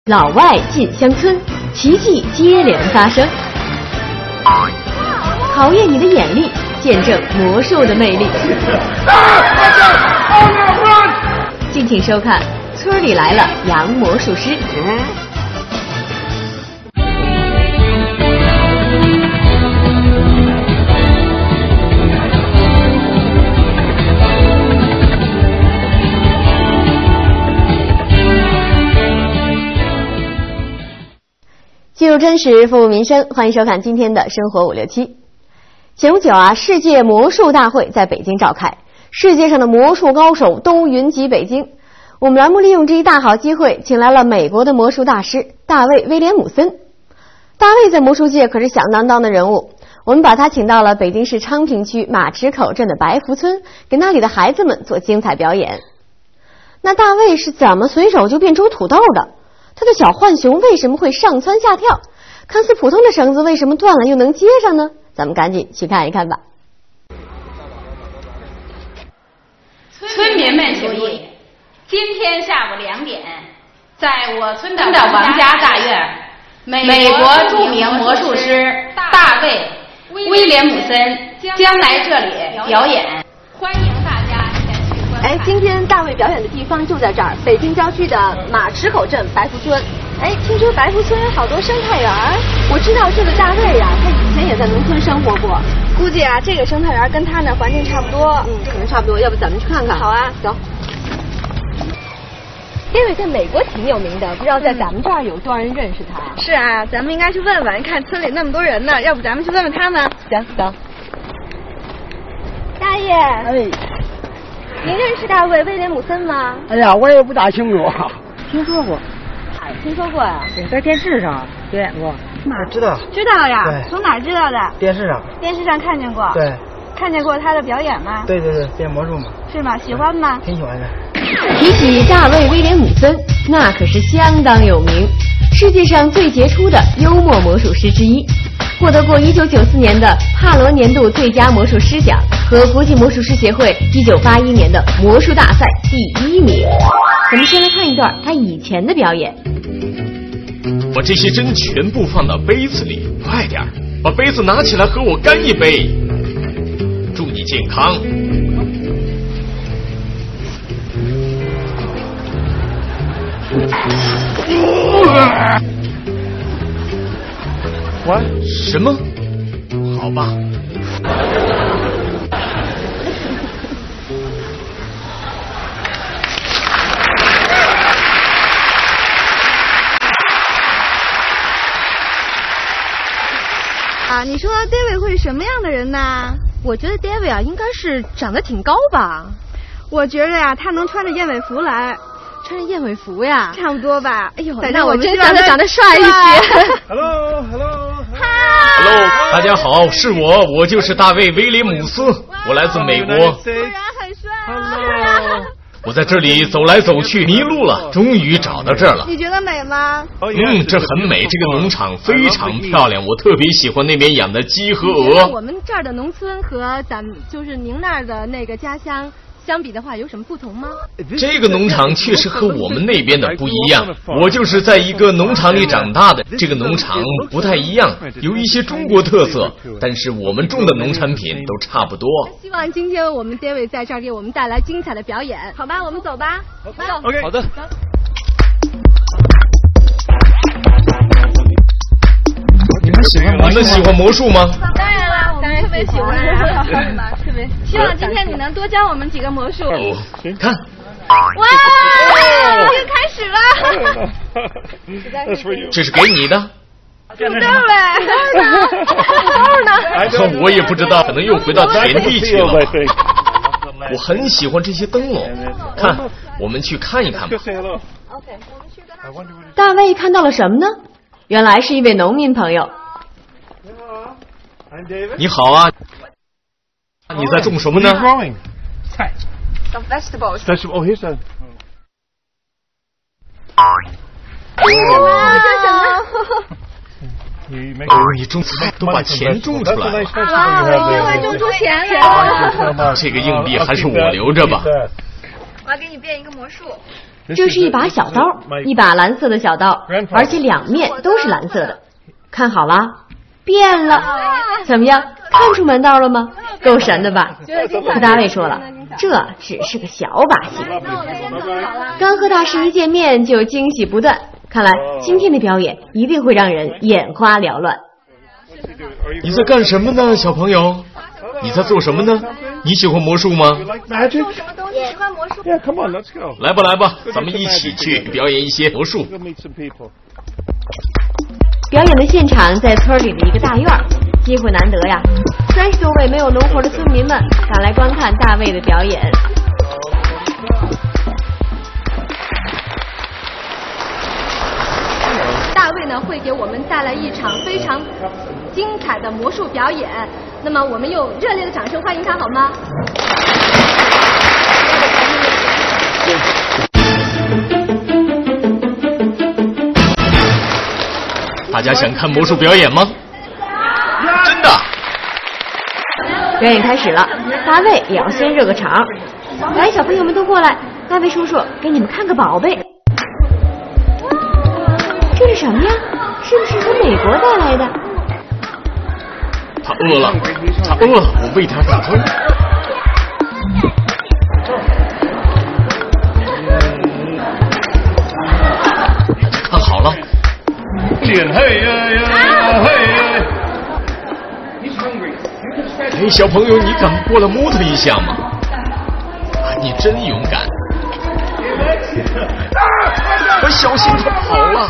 老外进乡村，奇迹接连发生，考验你的眼力，见证魔术的魅力。敬请收看《村里来了洋魔术师》。记录真实，服务民生，欢迎收看今天的生活567。前不久世界魔术大会在北京召开，世界上的魔术高手都云集北京。我们栏目利用这一大好机会，请来了美国的魔术大师大卫·威廉姆森。大卫在魔术界可是响当当的人物，我们把他请到了北京市昌平区马池口镇的白福村，给那里的孩子们做精彩表演。那大卫是怎么随手就变出土豆的？他的小浣熊为什么会上蹿下跳？看似普通的绳子为什么断了又能接上呢？咱们赶紧去看一看吧。 村民们注意，今天下午2点，在我村的王家大院，美国著名魔术师大卫·威廉姆森将来这里表演，欢迎大家前去观看。 今天大卫表演的地方就在这儿，北京郊区的马池口镇白福村。听说白福村有好多生态园，我知道这个大卫他以前也在农村生活过， 估计这个生态园跟他那环境差不多。 可能差不多，要不咱们去看看？ 好啊， 走。David 在美国挺有名的，不知道在咱们这儿有多少人认识他？ 是啊，咱们应该去问问，看村里那么多人呢，要不咱们去问问他们？ 行，走。 大爷，您认识大卫·威廉姆森吗？ 哎呀，我也不大清楚，听说过。 听说过呀？ 对，在电视上表演过。 哪知道？ 知道呀。 对。 从哪知道的？ 电视上。 电视上看见过。 对。 看见过他的表演吗？ 对，变魔术嘛。 是吗？喜欢吗？ 挺喜欢的。 提起大卫·威廉姆森，那可是相当有名，世界上最杰出的幽默魔术师之一，获得过1994年的帕罗年度最佳魔术师奖和国际魔术师协会1981年的魔术大赛第1名。我们先来看一段他以前的表演。 把这些针全部放到杯子里，快点，把杯子拿起来和我干一杯。祝你健康。什么？好吧。 你说 David 会是什么样的人呢？ 我觉得 David 应该是长得挺高吧。 我觉得他能穿着燕尾服来。 穿着燕尾服呀？ 差不多吧。哎呦， 那我真想他长得帅一些。 Hello， 大家好，是我就是大卫·威廉姆斯，我来自美国。 果然很帅。 Hello。我在这里走来走去，迷路了，终于找到这儿了。 你觉得美吗？ 这很美，这个农场非常漂亮，我特别喜欢那边养的鸡和鹅。 我们这儿的农村和就是您那儿的那个家乡相比的话，有什么不同吗？ 这个农场确实和我们那边的不一样，我就是在一个农场里长大的，这个农场不太一样，有一些中国特色，但是我们种的农产品都差不多。 希望今天我们 David 在这儿给我们带来精彩的表演，好吧？我们走吧。走。 OK， 好的。 你们喜欢魔术吗？ 当然了，我们特别喜欢，特别希望今天你能多教我们几个魔术。 看， 哇，已经开始了。 这是给你的。 土豆嘞？ 土豆呢？我也不知道，可能又回到田地去了。我很喜欢这些灯笼，看，我们去看一看吧。 大卫看到了什么呢？原来是一位农民朋友。 你好啊，你在种什么呢？ 菜。 Some vegetables. Vegetable, here's a. 这什么？ 你种菜都把钱种出来了。 哇，另外种出钱了。 这个硬币还是我留着吧。 我要给你变一个魔术。 这是一把小刀，一把蓝色的小刀，而且两面都是蓝色的。看好了，变了，怎么样？看出门道了吗？够神的吧？柯大卫说了，这只是个小把戏。刚和大师一见面就惊喜不断，看来今天的表演一定会让人眼花缭乱。 你在干什么呢，小朋友？你在做什么呢？你喜欢魔术吗？来吧来吧，咱们一起去表演一些魔术。 表演的现场在村里的一个大院，机会难得呀！30多位没有农活的村民们赶来观看大卫的表演。 大卫呢会给我们带来一场非常精彩的魔术表演，那么我们用热烈的掌声欢迎他好吗？ 大家想看魔术表演吗？真的。 表演开始了，大卫也要先热个场。来，小朋友们都过来，大卫叔叔给你们看个宝贝。这是什么呀？是不是从美国带来的？ 他饿了，我喂他点东西。看好了。哎，小朋友，你敢过来摸他一下吗？你真勇敢！小心他跑了！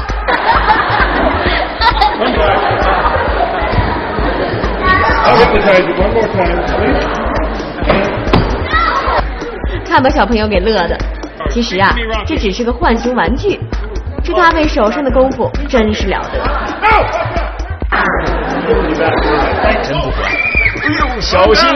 看把小朋友给乐的。其实啊，这只是个幻形玩具。这大卫手上的功夫真是了得。 真不管！哎呦，小心！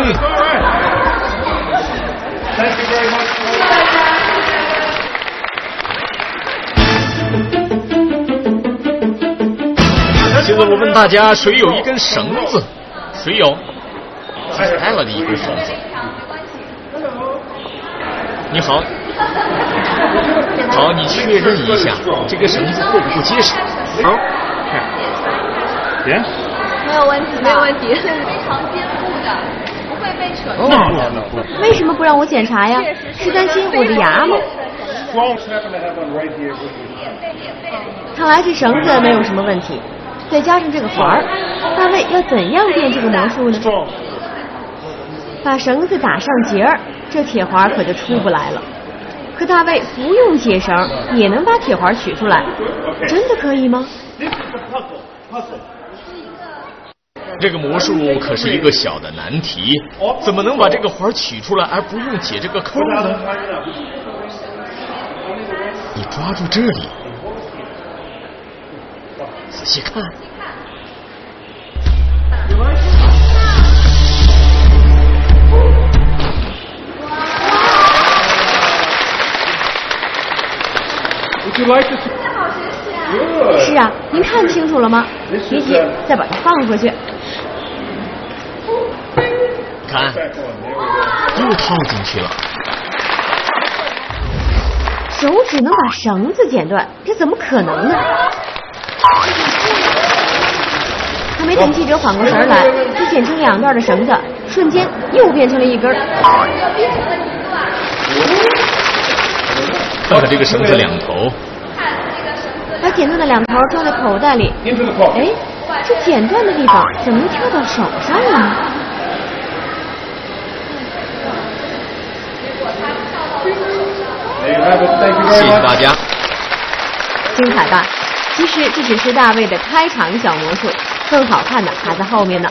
现在我问大家，谁有一根绳子？谁有？开了的一根绳子。你好。好，你确认一下，这个绳子够不够结实？好。 没有问题，没有问题，是非常坚固的，不会被扯。 为什么不让我检查呀？是担心我的牙吗？看来这绳子没有什么问题，再加上这个环儿，大卫要怎样变这个魔术呢？把绳子打上结儿，这铁环可就出不来了。可大卫不用解绳也能把铁环取出来，真的可以吗？ 这个魔术可是一个小的难题，怎么能把这个环取出来而不用解这个扣呢？你抓住这里，仔细看。 是啊，您看清楚了吗？别急，再把它放回去。 看，又套进去了。 手指能把绳子剪断，这怎么可能呢？还没等记者缓过神来，这剪成2段的绳子瞬间又变成了1根。 看看这个绳子两头， 把剪断的2头装在口袋里。哎，这剪断的地方怎么又跳到手上了呢？ 谢谢大家。 精彩吧？其实这只是大卫的开场小魔术，更好看的还在后面呢。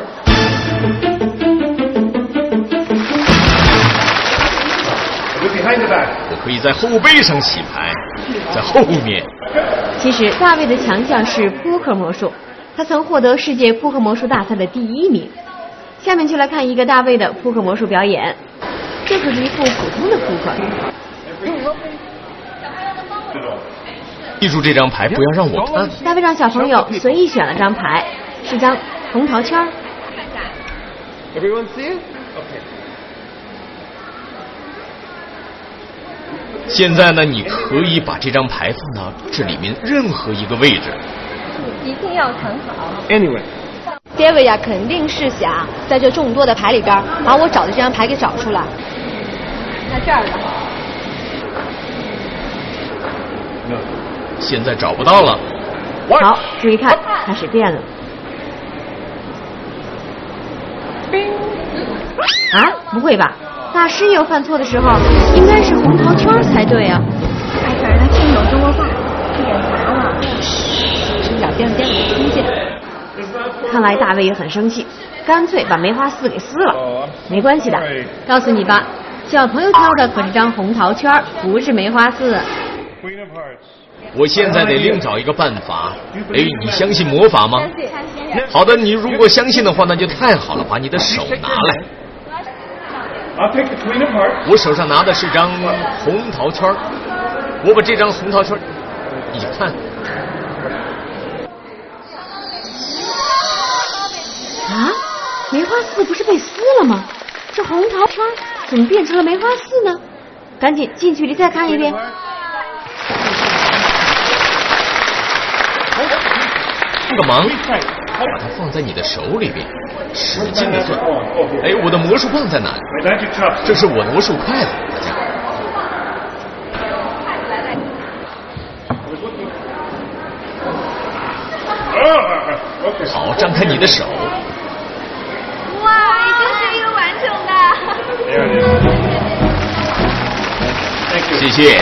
我可以在后背上洗牌，在后面。 其实大卫的强项是扑克魔术，他曾获得世界扑克魔术大赛的第1名。下面就来看一个大卫的扑克魔术表演，这可是一副普通的扑克。 记住这张牌，不要让我看。 大卫让小朋友随意选了张牌，是张红桃签。 现在呢，你可以把这张牌放到这里面任何一个位置。 一定要藏好。 Anyway， David 呀，肯定是想在这众多的牌里边把我找的这张牌给找出来。那这儿呢？ 现在找不到了。 好，注意看，开始变了。啊，不会吧？大师也有犯错的时候，应该是红桃圈才对啊。 艾克尔他听不懂中国话，演砸了。声角颠了颠了，没听见。 看来大卫也很生气，干脆把梅花四给撕了。没关系的，告诉你吧，小朋友挑的可是张红桃圈，不是梅花四。 我现在得另找一个办法。哎，你相信魔法吗？好的，你如果相信的话，那就太好了。把你的手拿来。我手上拿的是张红桃圈，我把这张红桃圈，你看。 啊，梅花四不是被撕了吗？这红桃圈怎么变成了梅花四呢？赶紧近距离再看一遍。 帮个忙，把它放在你的手里边，使劲的攥。哎，我的魔术棒在哪里？这是我的魔术筷子，大家。好，张开你的手。 哇，已经是一个完整的。 谢谢。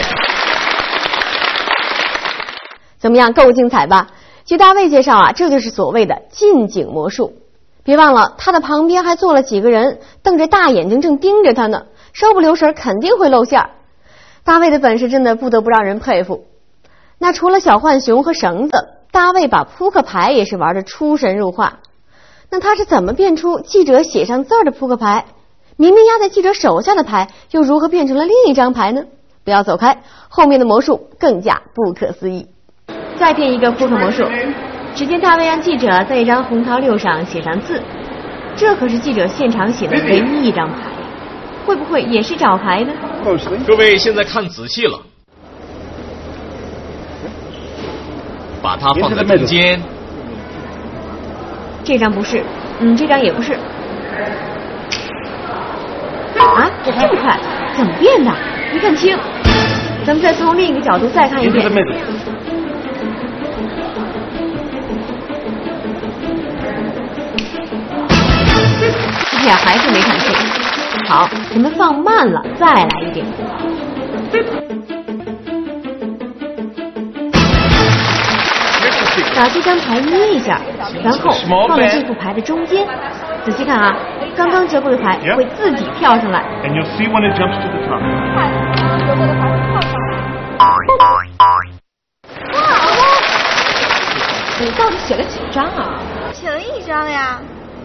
怎么样，够精彩吧？据大卫介绍啊，这就是所谓的近景魔术。别忘了，他的旁边还坐了几个人，瞪着大眼睛正盯着他呢，稍不留神肯定会露馅儿。大卫的本事真的不得不让人佩服。那除了小浣熊和绳子，大卫把扑克牌也是玩得出神入化。那他是怎么变出记者写上字儿的扑克牌？明明压在记者手下的牌，又如何变成了另一张牌呢？不要走开，后面的魔术更加不可思议。再变一个扑克魔术，只见大卫让记者在一张红桃六上写上字，这可是记者现场写的唯一一张牌，会不会也是找牌呢？ 各位现在看仔细了，把它放在中间。 这张不是，这张也不是。啊，这么快，怎么变的？没看清。咱们再从另一个角度再看一遍。哎呀，还是没看清。好，咱们放慢了，再来一遍。把这张牌捏一下，然后放在这副牌的中间。仔细看啊，刚刚折过的牌会自己跳上来。 看，折过的牌会跳上来。哇！你到底写了几张啊？ 写了1张呀。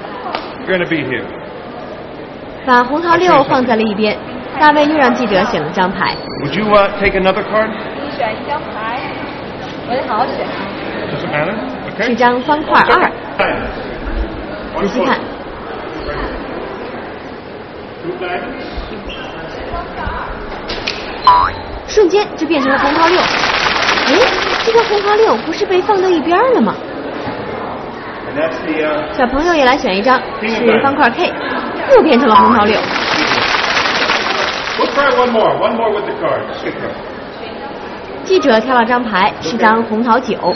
把红桃六放在了一边，大卫又让记者选了张牌。 你选一张牌，我得好好选。 是张方块2。仔细看，瞬间就变成了红桃六。哎，这个红桃六不是被放到一边了吗？小朋友也来选一张，是方块 K， 又变成了红桃六。记者挑了张牌，是张红桃9。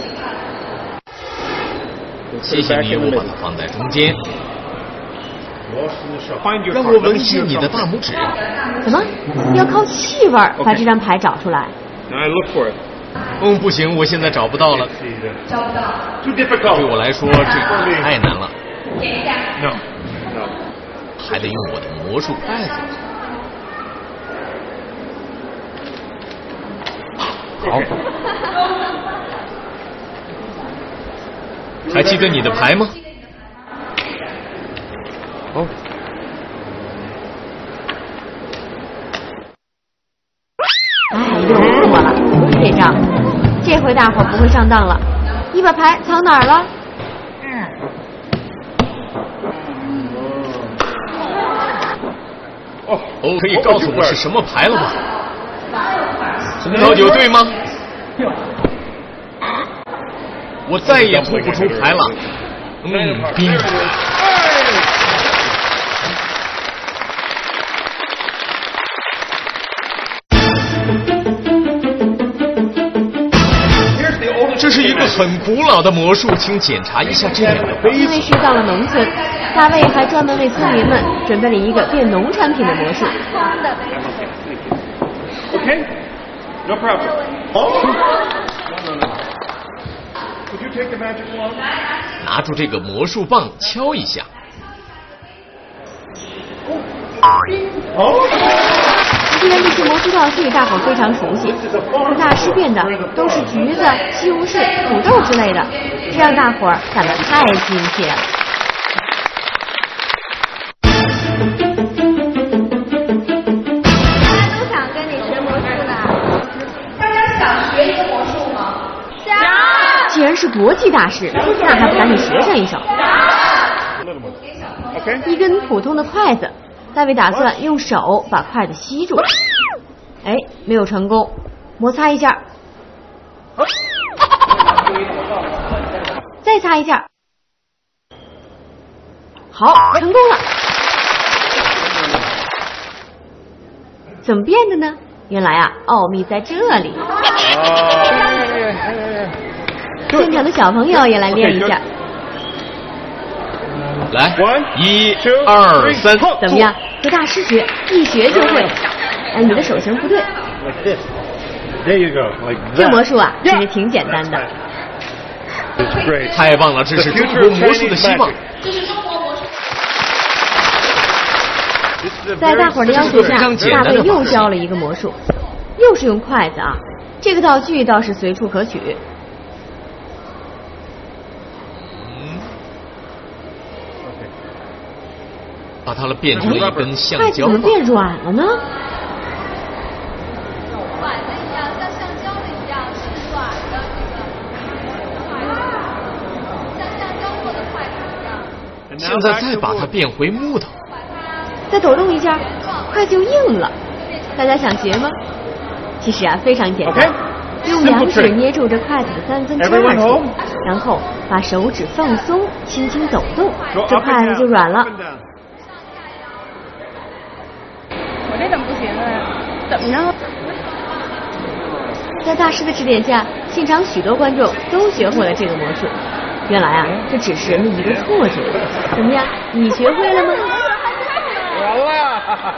谢谢你，我把它放在中间。让我闻一下你的大拇指。 怎么要靠气味把这张牌找出来？ 不行，我现在找不到了。对我来说，这个太难了。还得用我的魔术筷子。好。还记得你的牌吗？哦。 哎，又错了，不是这张。这回大伙不会上当了。你把牌藏哪儿了？ 可以告诉我是什么牌了吗？ 红桃酒对吗？我再也吐不出牌了。冰。这是一个很古老的魔术，请检查一下这两个杯子。 因为是到了农村，大卫还专门为村民们准备了一个变农产品的魔术。 Okay, no problem. Could you take the magic wand? 拿住这个魔术棒，敲一下。 虽然这些魔术道具大伙非常熟悉，可大师变的都是橘子、西红柿、土豆之类的，这让大伙感到太亲切了。 大家都想跟你学魔术呢。大家想学一个魔术吗？想。 既然是国际大师，那还不赶紧学上一手？一根普通的筷子。大卫打算用手把筷子吸住，哎，没有成功，摩擦一下，再擦一下，好，成功了。怎么变的呢？原来啊，奥秘在这里。现场的小朋友也来练一下。 来，1、2、3， 怎么样？和大师学，一学就会。哎，你的手型不对。 There you go, like that. 这魔术啊，其实挺简单的。 太棒了，这是中国魔术的希望。 在大伙儿的要求下，大卫又教了一个魔术，又是用筷子啊。这个道具倒是随处可取。 把它变成了一根橡筷子胶棒。 怎么变软了呢？ 软的一样，像橡胶的一样，是软的像橡胶做的筷子一样。 现在再把它变回木头。 再抖动一下，筷子就硬了。大家想学吗？其实啊，非常简单。用2指捏住这筷子的3分之2处，然后把手指放松，轻轻抖动，这筷子就软了。 我这怎么不行啊？怎么着？ 在大师的指点下，现场许多观众都学会了这个魔术。原来啊，这只是人的一个错觉。怎么样，你学会了吗？ 完了。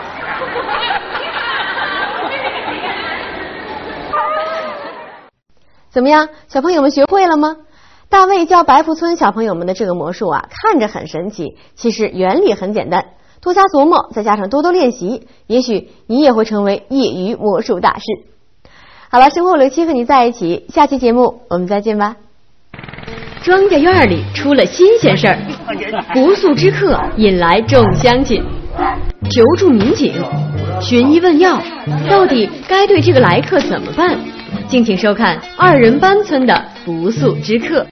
怎么样，小朋友们学会了吗？大卫教白福村小朋友们的这个魔术啊，看着很神奇，其实原理很简单。多加琢磨，再加上多多练习，也许你也会成为业余魔术大师。好了，生活567和你在一起，下期节目我们再见吧。庄稼院里出了新鲜事儿，不速之客引来众乡亲，求助民警，寻医问药，到底该对这个来客怎么办？敬请收看2人班村的不速之客。